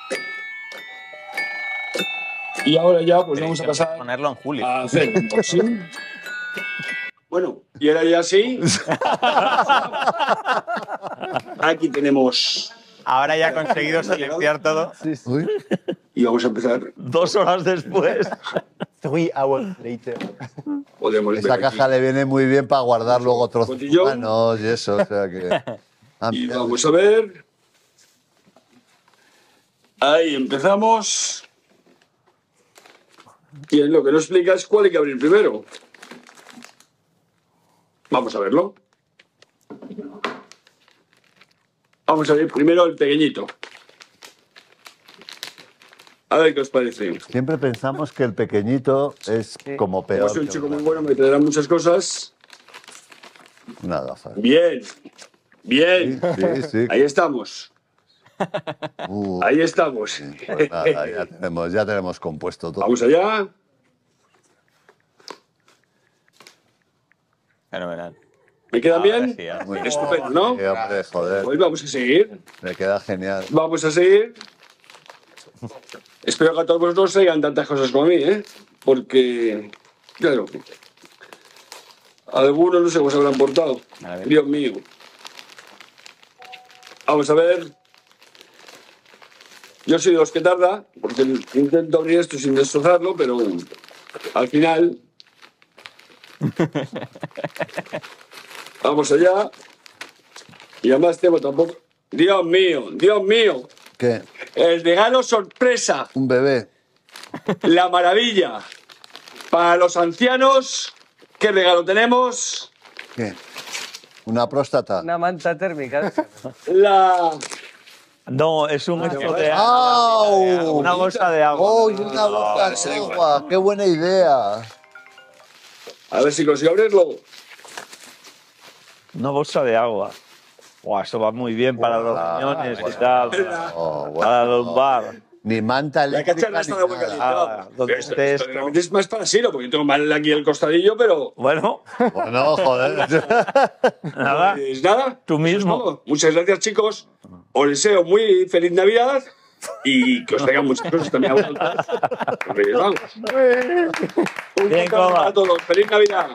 Y ahora ya, pues vamos a Tenemos que pasar ponerlo en julio. a hacer un unboxing. Bueno, y ahora ya sí. Aquí tenemos. Ahora ya ha conseguido silenciar todo. Uy, Y vamos a empezar. Dos horas después. Three hours later. Podemos ver esa aquí. caja le viene muy bien para guardar luego trozos Botellón. humanos y eso, o sea que. Ah, Y mira. vamos a ver. Ahí empezamos. Y lo que no explica es cuál hay que abrir primero. Vamos a verlo. Vamos a abrir primero el pequeñito. A ver qué os parece. Siempre pensamos que el pequeñito es como Como peor. soy un que chico una- muy bueno, me traerán muchas cosas. Una gafa. Bien. Bien. Sí, sí. Ahí estamos. Uh, Ahí estamos. pues nada, ya tenemos, ya tenemos compuesto todo. Vamos allá. Fenomenal. ¿Me quedan Ahora bien? sí, ahora sí. Muy bien. Estupendo, ¿no? Sí, hombre, joder, Pues vamos a seguir. me queda genial. Vamos a seguir. Espero que a todos vosotros traigan tantas cosas como a mí, ¿eh? Porque, claro, algunos no sé cómo se habrán portado. A ver. Dios mío. Vamos a ver. Yo soy de los que tarda, porque intento abrir esto sin destrozarlo, pero al final. Vamos allá. Y además tengo tampoco. Dios mío, Dios mío. ¿Qué? El regalo sorpresa, Un bebé. la maravilla. Para los ancianos, ¿qué regalo tenemos? ¿Qué? Una próstata. una manta térmica. La. No, es un esto de ¡Au! una bolsa de agua. ¡Oh, y una bolsa de agua! ¡Qué buena idea! A ver si consigo abrirlo. Una bolsa de agua. Buah, eso va muy bien para los riñones y tal. Oh, Para bueno. los bar. Ni manta La eléctrica cacha no está ni de buen nada. Ah, donde Esto, esté esto esto. realmente es más para Siro, porque tengo mal aquí el costadillo, pero. Bueno, Bueno, joder. nada. Pues nada. Tú eso es mismo. todo. Muchas gracias, chicos. Os deseo muy feliz Navidad y que os traigan muchas cosas también a vosotros. Los Reyes Magos. Un Bien, fuerte abrazo Coba. a todos. ¡Feliz Navidad!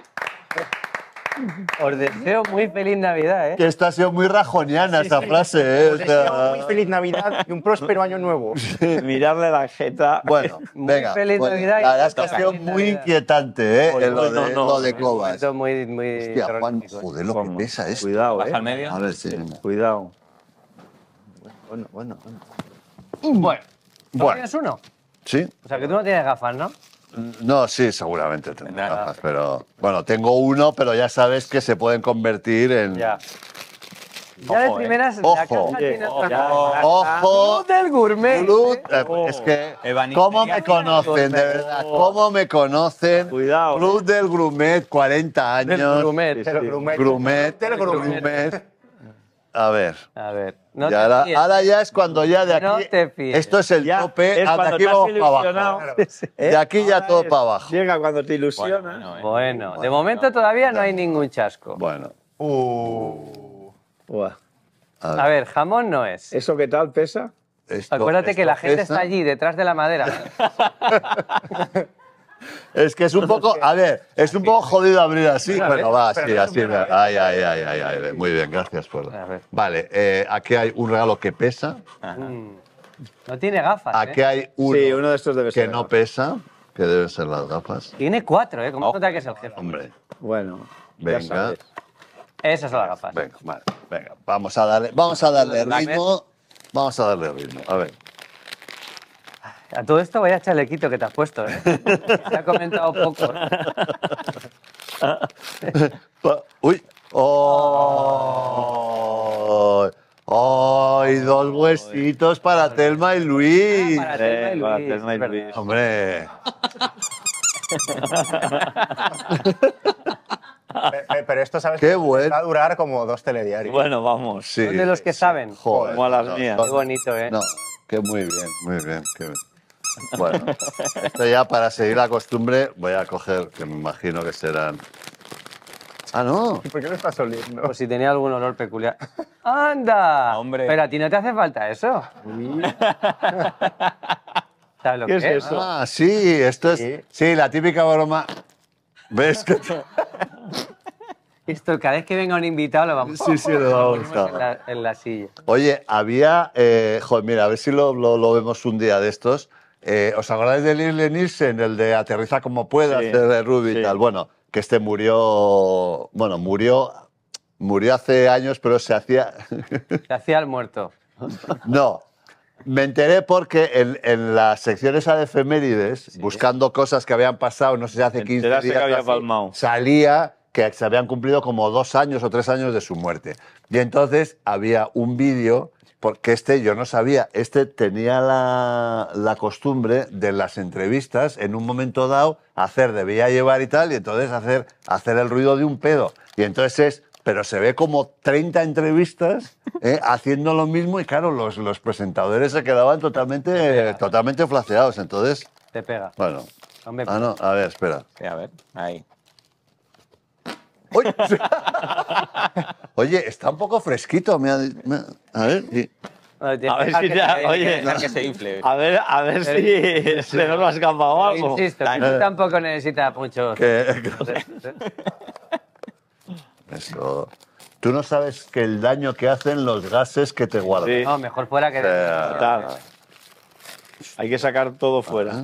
Os deseo muy feliz Navidad, ¿eh? Que esta ha sido muy rajoniana esta frase, ¿eh? O Os deseo sea, muy feliz Navidad y un próspero año nuevo. Mirarle la jeta. bueno, Muy venga. feliz bueno, Navidad y la verdad es que ha feliz sido Navidad. muy inquietante, ¿eh? Oye, lo de, no, no, lo de no. Cobas. Esto muy, muy Hostia, Juan, terrorífico. joder, lo que Vamos, pesa esto. Cuidado, Baja al eh. medio. A ver, sí. venga. Cuidado. Bueno, bueno, bueno. Bueno, ¿tú Bueno. tienes uno? ¿Sí? O sea, que tú no tienes gafas, ¿no? No, sí, seguramente tengo Tendrá. gafas, pero... Bueno, tengo uno, pero ya sabes que se pueden convertir en... Ya. Ya de Ojo, eh. primeras, la Ojo. caja tiene Ojo, otra ya, cosa. ¡Ojo! Luz del gourmet. Luz, ¿eh? eh, es que, Evanistería. ¿cómo me conocen, de verdad? ¿Cómo me conocen? Cuidado. Club del Grumet, cuarenta Del años. gourmet. Sí, Pero sí. grumet. Grumet, Del grumet. Grumet. A ver. A ver. No Y te ahora, fíes. ahora ya es cuando ya de aquí... No te fíes. Esto es el Ya, tope, es hasta cuando aquí te has vamos para ilusionado. abajo. ¿Eh? De aquí ya Ahora todo es- para abajo. Llega cuando te ilusionas. Bueno, eh. Bueno, de momento todavía no hay ningún chasco. Bueno, Uh. Buah. a ver. A ver, jamón no es. ¿Eso qué tal pesa? Esto- Acuérdate que esto la gente pesa. está allí, detrás de la madera. Es que es un poco, a ver, es un poco jodido abrir así, pero va, pero así, no es así. un regalo. Ay, ay, ay, ay, ay, muy bien, gracias por. A ver. Vale, eh, aquí hay un regalo que pesa, Mm. No tiene gafas, aquí ¿eh? hay uno, Sí, uno de estos debe que ser. no pesa, que deben ser las gafas. Tiene cuatro, ¿eh? ¿Cómo nota que es el jefe? Hombre, Bueno, ya venga, sabes. Esas son las gafas. venga, vale, venga, vamos a darle, vamos a darle Dame. ritmo, vamos a darle ritmo, a ver. A todo esto vaya chalequito que te has puesto, ¿eh? Se ha comentado poco. Pa- Uy, oh, oh, y dos huesitos para Telma y Luis. Para Telma y Eh, para Luis, Telma y es verdad. Luis. Hombre, Pe- pe- Pero esto, ¿sabes? Qué que bueno. Va a durar como dos telediarios. Bueno, vamos. sí. Son de los que saben. Joder, Como a las no, mías. no, Qué bonito, ¿eh? No, que muy bien, muy bien. qué bien. Bueno, esto ya para seguir la costumbre voy a coger, que me imagino que serán... Ah, no. ¿Por qué lo estás oliendo? Pues si tenía algún olor peculiar. ¡Anda! Hombre. Pero a ti no te hace falta eso. ¿Sabes lo ¿Qué que es eso? Ah, sí, esto es... Sí. Sí, la típica broma... ¿Ves? que- Esto, cada vez que venga un invitado lo vamos, Sí, sí, lo vamos ponemos a- en la, en la silla. Oye, había... Eh, joder, mira, a ver si lo, lo, lo vemos un día de estos. Eh, ¿Os acordáis de Lil Nielsen, el de Aterriza como puedas, Sí, de Ruby y sí. tal? Bueno, que este murió... Bueno, murió... Murió hace años, pero se hacía... Se hacía el muerto. No. Me enteré porque en, en la sección esa de efemérides, buscando cosas que habían pasado, no sé si hace Te quince enteraste días, que había así, palmado. salía que se habían cumplido como dos años o tres años de su muerte. Y entonces había un vídeo, porque este yo no sabía, este tenía la, la costumbre de las entrevistas, en un momento dado, hacer, debía llevar y tal, y entonces hacer, hacer el ruido de un pedo. Y entonces es... Pero se ve como treinta entrevistas ¿eh? haciendo lo mismo y claro, los, los presentadores se quedaban totalmente, totalmente flaceados. Entonces, Te pega. bueno. Hombre, Ah, no, a ver, espera. Sí, a ver, ahí. ¡Uy! Oye, está un poco fresquito. me ha di- me ha- a ver, y- bueno, tienes A ver que dejar si que ya- se- oye, Dejar que se infle. A ver, a ver si se nos va a escapar algo. Insisto, que tú tampoco necesitas mucho. que- Eso. Tú no sabes que el daño que hacen los gases que te guardan. Sí. No, mejor fuera que. O sea, Total. Hay que sacar todo fuera.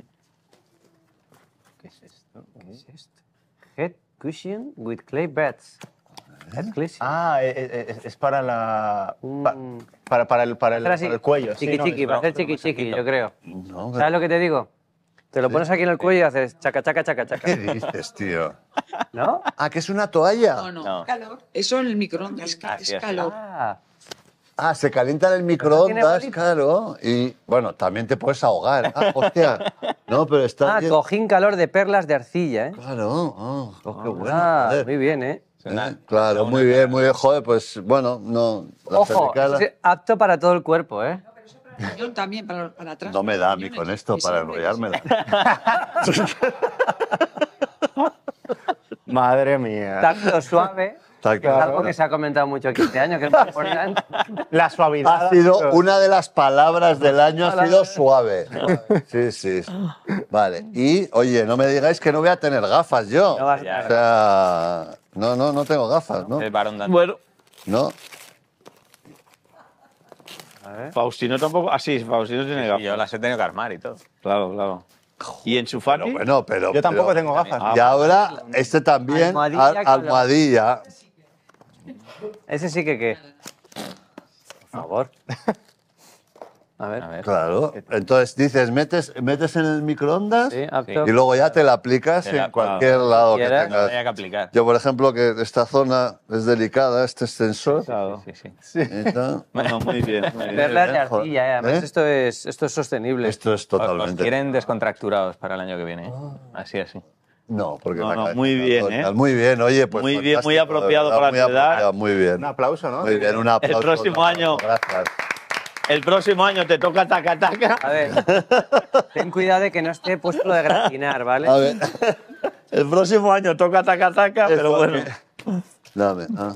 ¿Qué es esto? ¿Qué es esto? Head cushion with clay beds. Head cushion. Ah, es, es- es para la. pa- Mm. para, para, el, para, el, Hacer así, para el cuello. sí, Chiqui ¿no? chiqui, Es va a hacer broma, chiqui chiqui, yo creo. no, ¿Sabes lo que te digo? Te lo pones aquí en el cuello y haces chaca, chaca, chaca, chaca. ¿Qué dices, tío? ¿No? Ah, que es una toalla. No, no, No. calor. Eso en el microondas, que Así es es. calor. Ah, Ah, se calienta en el tiene microondas, bolita. claro. Y bueno, también te puedes ahogar. Ah, hostia. No, pero está ah bien. cojín calor de perlas de arcilla, ¿eh? Claro, oh, oh, qué bueno. Ah, joder. muy bien, ¿eh? Eh, Claro, muy bien, muy bien. Joder, pues bueno, no. La Ojo, cervical- es apto para todo el cuerpo, ¿eh? Yo también, para, para atrás. No me da a mí con esto para enrollármela. Madre mía. Tacto suave. Está Que es algo claro. que se ha comentado mucho aquí este año, que es muy importante. La suavidad. Ha sido una de las palabras del año, ha sido suave. Sí, sí. Vale. Y, oye, no me digáis que no voy a tener gafas yo. No vas a O tener sea, no, no, no tengo gafas, ¿no? El varón dando. Bueno, No. Faustino tampoco. Ah, sí, Faustino tiene Y gafas. yo las he tenido que armar y todo. Claro, claro. ¿Y en su Fati? Pero bueno, pero. Yo tampoco pero- tengo gafas. Y ahora, este también, Almohadilla, al- calor. almohadilla. Ese sí que qué. Por favor. A ver. A ver. Claro. Entonces dices, metes, metes en el microondas Sí, apto. y luego ya te la aplicas Te la- en cualquier lado que ¿Quieres? No tengas. haya que aplicar. Yo, por ejemplo, que esta zona es delicada, este extensor. Claro. Sí, sí. y tal. Bueno, muy bien. Muy bien. Perlas de eh, joder. arcilla, ¿eh? Además, ¿Eh? esto, es, esto es sostenible. Esto es Os- Os totalmente. quieren descontracturados para el año que viene. ¿eh? Así, así. No, porque No, la no, cabeza muy está bien, tonta. ¿eh? Muy bien, oye, pues Muy bien, muy fantástico, apropiado de verdad, para muy tu edad. apropiado, Muy bien. Un aplauso, ¿no? Muy bien, un aplauso. El próximo un aplauso, año. Gracias. El próximo año te toca taca A taca. ver, ten cuidado de que no esté puesto lo de gratinar, ¿vale? A ver. El próximo año toca taca taca, pero Eso, bueno. que- Dame. Ah.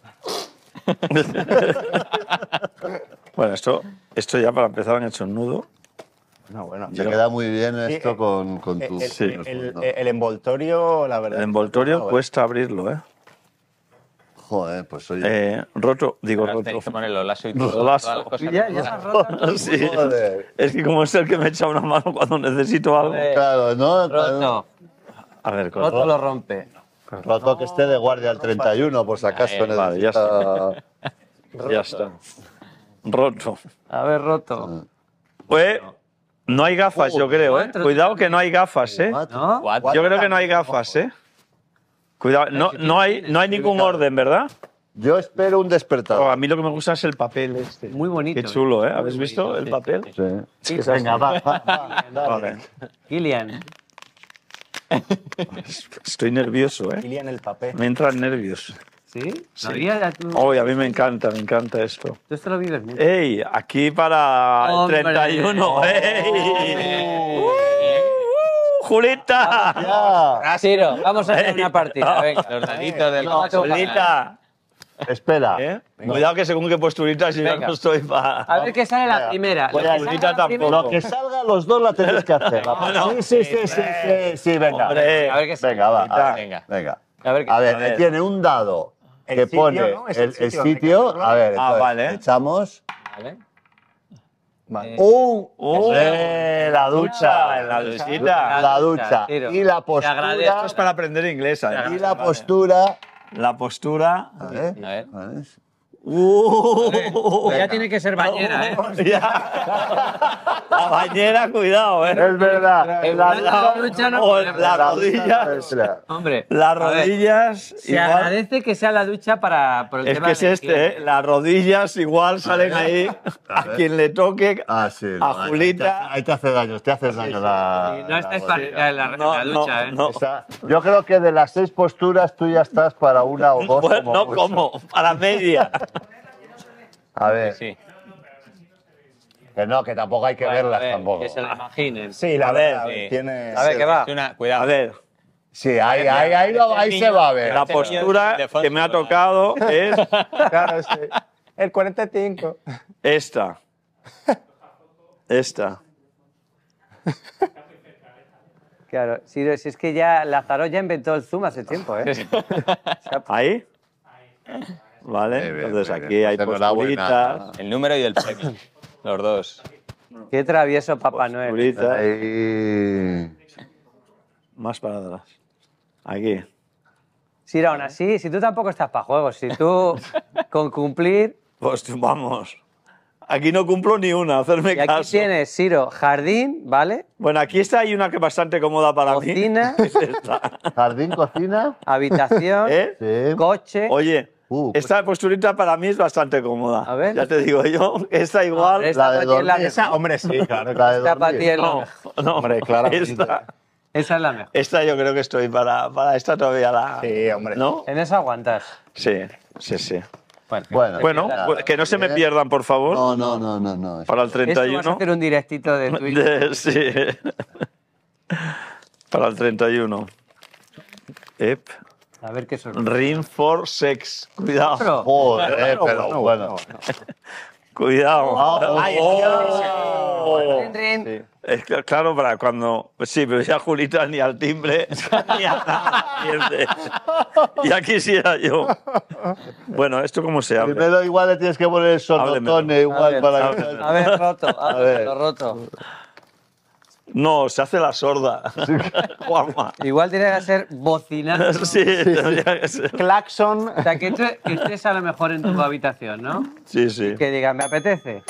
Bueno, esto, esto ya para empezar han hecho un nudo. No, bueno. Se queda muy bien esto eh, con, con tu... El, Sí. el- el- el envoltorio, la verdad. El envoltorio no, cuesta abrirlo, ¿eh? Joder, pues oye... Eh, roto, digo Ahora roto. tenéis que ponerlo lazo y todo. Rolazo. todas las cosas Ya, que ya pongan. has roto. Sí. Joder. Es que como es el que me echa una mano cuando necesito algo. Joder. Claro, ¿no? Roto. A ver, Roto corto. lo rompe. Roto que esté de guardia al treinta y uno, por si acaso. Vale, vale, ya necesita- Ya está. Roto. A ver, roto. Pues no hay gafas, yo creo, ¿eh? cuatro. Cuidado que no hay gafas, ¿eh? ¿No? Cuatro. Yo creo que no hay gafas, ¿eh? Cuidado, no, no, hay, no hay ningún orden, ¿verdad? Yo espero un Oh, despertador. a mí lo que me gusta es el papel este. Muy bonito. Qué chulo, ¿eh? Muy ¿Habéis visto bonito, el sí, papel? sí, sí. Sí. Venga, va, va, va, dale. Vale. Kilian. Estoy nervioso, ¿eh? Kilian el papel. Me entran nervios. ¿Sí? ¿Todavía ya tú, Hoy a mí me encanta, me encanta esto. tú esto lo vives mucho? ¡Ey! Aquí para el Hombre. treinta y uno. ¡Ey! ¡Uh! ¡Julita! Ya. Ciro, vamos a hacer una partida. Venga. Los daditos del ¡Julita! Espera. ¿Eh? Cuidado que según qué posturita, si yo Venga. no estoy para... A ver qué sale la primera. Pues Lo que la salga Julita la tampoco. primera- Lo que salga, los dos la tenéis que hacer. no. Sí, sí, sí, sí, sí, sí, venga. Hombre. A ver qué sale. Venga, va. a ver, Venga. Venga. A ver qué A ver, A ver. tiene un dado El que sitio, pone ¿no? Es el, el el sitio, sitio. Ricardo. A ver, Ah, entonces, vale. echamos Vale. Vale. un. ¡Uh! Eh, la ducha. En la duchita. La ducha. Tiro. Y la Te postura. agradezco. Esto es para aprender inglés. además. Y la postura. La postura. A ver. A ver. a ver. ¡Uh! Ya tiene que ser bañera, ¿eh? Ya. La bañera, cuidado, ¿eh? Es verdad. En La, la ducha no o podemos. las la rodillas. ducha. Hombre. Las a ver, rodillas. Se igual- agradece que sea la ducha para. por el Es tema que es de este, higiene. ¿eh? Las rodillas igual salen ahí. A quien le toque. Ah, sí. no, A ahí- Julita. Ahí te hace daño, te hace daño la. Sí, no estáis la- para la, la, No, la no, ducha, ¿eh? no. Esa- yo creo que de las seis posturas tú ya estás para una o dos. Bueno, como no, mucho. ¿cómo? Para media. A ver, Sí. que no, que tampoco hay que Bueno, a verlas ver, tampoco. Que se lo imaginen. Sí, la A ver, verdad, sí. tiene... A ver, ¿qué va? Es una, cuidado. A ver, Sí, ahí, ahí, ahí, lo- ahí se va a ver. la postura que me ha tocado es Claro, sí. El cuarenta y cinco. esta. Esta. Claro, si, si es que ya Lázaro ya inventó el zoom hace tiempo, ¿eh? Ahí. Vale, Muy bien, entonces muy aquí bien. hay Pues enhorabuena. posturitas. El número y el premio. Los dos. Qué travieso Papá Noel. Posturitas. Ahí. Más para atrás. Aquí. Si aún así, si tú tampoco estás para juegos, si tú con cumplir. Pues vamos. Aquí no cumplo ni una, hacerme Y aquí caso. tienes, Siro, jardín, ¿vale? Bueno, aquí está hay una que es bastante cómoda para Cocina. mí. Es esta. Jardín, cocina. Habitación, ¿Eh? Sí. coche. Oye, Uh, esta posturita para mí es bastante cómoda. A ver. Ya te digo yo, esta igual. Esta la de para ti es la dormir. mejor. Esa, hombre, sí, claro. La de Esta para ti dormir. es la No, mejor. no, Hombre, claramente. Esta, Esa es la mejor. esta yo creo que estoy para, para esta todavía la. Sí, hombre. ¿No? En eso aguantas. Sí, sí, sí. Bueno, Bueno, ya, pues que no se me bien. pierdan, por favor, No, no, no, no, no. para el Esto vas a treinta y uno. hacer un directito de Twitch. De- sí. Para el treinta y uno. Ep. A ver qué sorpresa. Ring for sex. Cuidado. Otro. Joder, eh, pero bueno. Cuidado. Oh. Rin, rin. Es que, claro, para cuando. Sí, pero ya Julita ni al timbre ni a nada pierde. Ya quisiera yo. Bueno, ¿esto cómo se abre? Primero igual le tienes que poner el sonotone Háblemelo. igual A ver, para a que... ver, a ver, roto. A ver. ver, lo roto. No, se hace la sorda. Juanma. Igual tiene que ser bocinando. Sí, tendría que ser. Claxon. O sea, que tú que estés a lo mejor en tu habitación, ¿no? Sí, sí. Que digas, me apetece.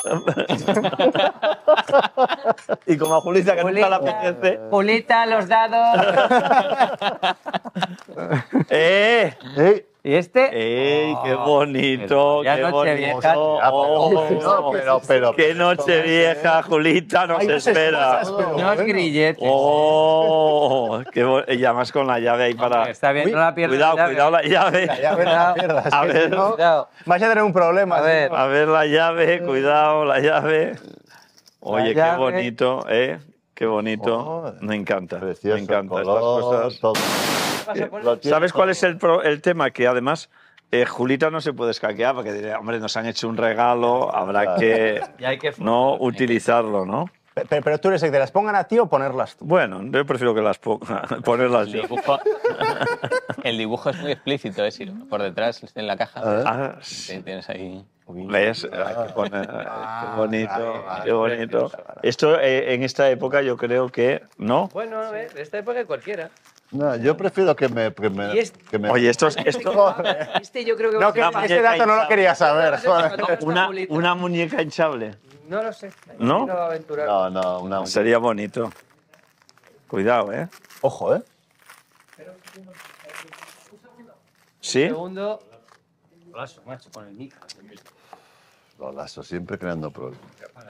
Y como a Julita que nunca le Julita. apetece. Julita, los dados. ¡Eh! ¿Eh? ¿Y este? ¡Ey, qué bonito! Ya ¡Qué Nochevieja. bonito! Ah, Oh, no, pero, pero, ¡Qué noche vieja, Julita! Nos espera. Unos grilletes. ¡Oh! Qué bo- y además con la llave ahí para... Está bien, no la pierdas. Cuidado, la llave. cuidado la llave. Ya ves, no pierdas. A que ver. si no, Cuidado. vais a tener un problema. A ver. A ver la llave, cuidado, la llave. Oye, qué llave. bonito, ¿eh? Qué bonito. Oh, Me encanta. precioso, me encanta color, estas cosas. todo. Lo tiene ¿Sabes cuál todo. es el, pro- el tema? Que además eh, Julita no se puede escaquear porque diré, hombre, nos han hecho un regalo, habrá que Y hay que no utilizarlo, ¿no? Pe- Pero, pero tú eres el que las pongan a ti o ponerlas tú. Bueno, yo prefiero que las ponga, ponerlas El yo. dibujo, el dibujo es muy explícito, ¿eh? Si por detrás, en la caja, Ah, sí, tienes ahí... ¿Ves? Hay que poner- qué bonito, qué bonito. Esto eh, en esta época yo creo que, ¿no? Bueno, a ver, de esta época cualquiera. No, yo prefiero que me... Que me, Y este- que me- Oye, esto es esto, Este yo creo que va No, a que ser una más- ese dato no lo quería saber. joder. una, una muñeca hinchable. No lo sé. ¿No? va a aventurar. No, no, una... Sería bonito. Cuidado, ¿eh? Ojo, ¿eh? ¿Sí? Segundo. Golazo, macho, con el micro. Los lazos, siempre creando problemas.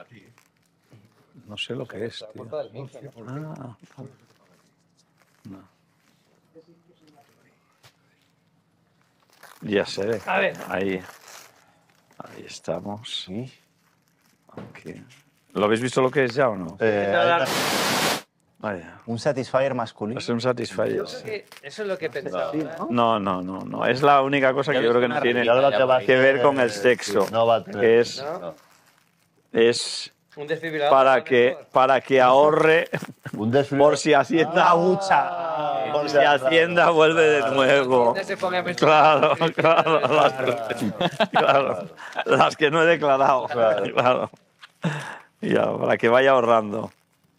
No sé lo que es, tío. Ah, no. Ya sé. A ver. Ahí. Ahí estamos. Aquí. ¿Lo habéis visto lo que es ya o no? Eh, hay Vaya. Un Satisfyer masculino. Es un Satisfyer. Eso es lo que he pensado. No, no, no, no. Es la única cosa que yo creo que no tiene una- ahora te va a que ver hacer, con el eh, sexo. sí, no va a tener- Que es, no. es Un desfibrilador. para que, para que ahorre Un desfibrilador. por si Hacienda Ah, por si Hacienda vuelve de nuevo. Se pone a Claro, claro, las, claro, las que no he declarado. Claro. Ya, para que vaya ahorrando.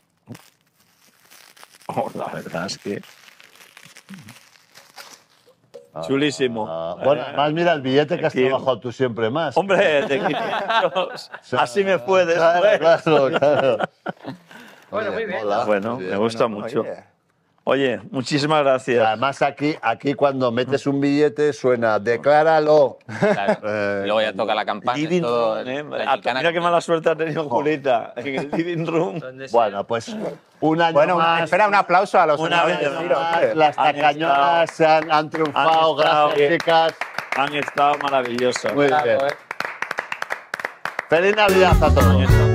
Oh, la verdad es que. Chulísimo. Ah, bueno, además mira el billete que has Aquí. trabajado tú siempre más. Hombre, de quinientos. Así me fue Claro, después. claro, claro. Bueno, muy bien. Mola. Bueno, Sí. me gusta mucho. Oye. Oye, muchísimas gracias. Además aquí, aquí cuando metes un billete suena decláralo. Claro. Eh, Y luego ya toca la campana. y Living todo, room, ¿eh? la Ah, chicana. Mira qué mala suerte ha tenido Julita en el living room. Bueno, pues un año Bueno, más. espera, un aplauso a los Una ganadores vez del Giro, más, hombre. las Han tacañonas se han, han triunfado. han estado- Gracias, chicas. Han estado maravillosas. Muy bien. Bravo, eh. Feliz Navidad a todos.